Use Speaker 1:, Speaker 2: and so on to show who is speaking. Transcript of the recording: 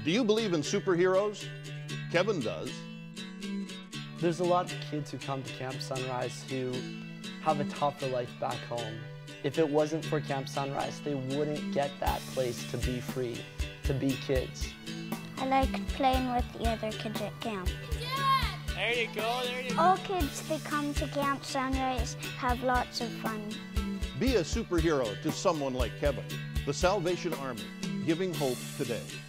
Speaker 1: Do you believe in superheroes? Kevin does.
Speaker 2: There's a lot of kids who come to Camp Sunrise who have a tougher life back home. If it wasn't for Camp Sunrise, they wouldn't get that place to be free, to be kids.
Speaker 3: I like playing with the other kids at camp.
Speaker 4: There you go, there you go.
Speaker 3: All kids that come to Camp Sunrise have lots of fun.
Speaker 1: Be a superhero to someone like Kevin. The Salvation Army, giving hope today.